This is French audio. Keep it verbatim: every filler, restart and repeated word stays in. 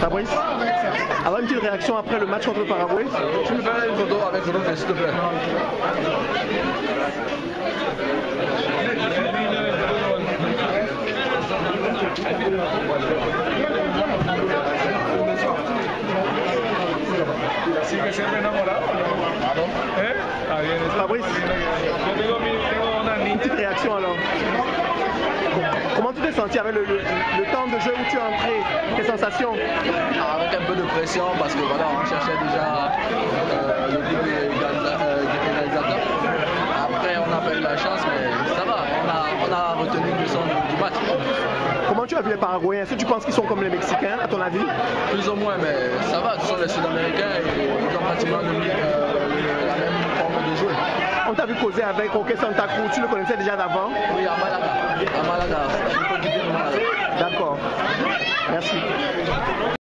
Fabrice, avoir une petite réaction après le match contre le Paraguay. Tu me fais une photo avec Rodolphe, s'il te plaît. ¿Sigue siendo enamorado o no? ¿Eh? Está bien, está Fabrice, Yo tengo, mi, tengo una une niña. petite réaction alors. Comment tu t'es senti avec le, le, le temps de jeu où tu es entré? Tes sensations? Avec un peu de pression parce que voilà, on cherchait déjà euh, le but du réalisateur. Après, on n'a pas eu la chance, mais ça va, on a, on a retenu une leçon du match. Comment tu as vu les Paraguayens? Est-ce que tu penses qu'ils sont comme les Mexicains, à ton avis? Plus ou moins, mais ça va, ce sont les Sud-Américains et ils ont pratiquement le, euh, la même forme de jouer. On t'a vu causer avec Roque Santa Cruz, tu le connaissais déjà d'avant? Oui, à Malaga. À Malaga, il faut quitter le Malaga. D'accord. Merci.